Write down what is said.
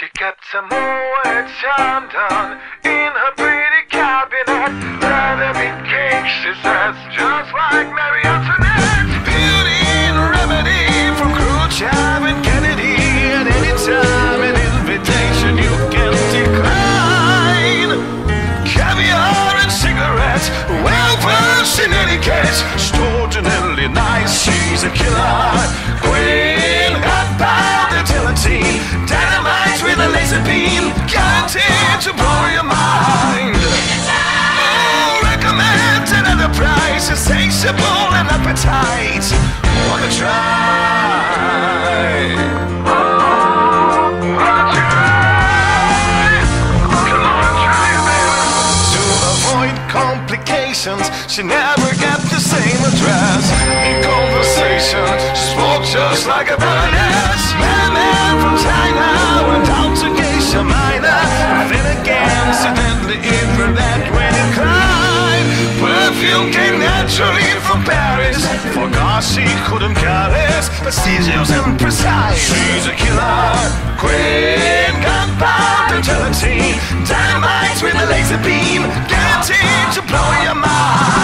She kept some Moet Chandon in her pretty cabinet. Leather meat cake, she says, just like Mary Antoinette. Beauty and remedy from Khrushchev and Kennedy. At any time, an invitation you can decline. Caviar and cigarettes, well versed in etiquette. Extraordinarily nice, she's a killer queen. Gunpowder guillotine, dynamite with a laser beam, guaranteed to blow your mind. Oh, recommend another price, insatiable and appetite. Wanna try? Wanna try? Come on, try it, baby. To avoid complications, she never got the same address. In conversation, she spoke just like a baroness. Man from China went out to Geisha Minor. Then again, accidentally for that when it cried. Perfume came naturally from Paris. Forgot she couldn't care less, prestigious and precise. She's a killer queen, gunpowder gelatine, dynamite with a laser beam, guaranteed to blow your mind.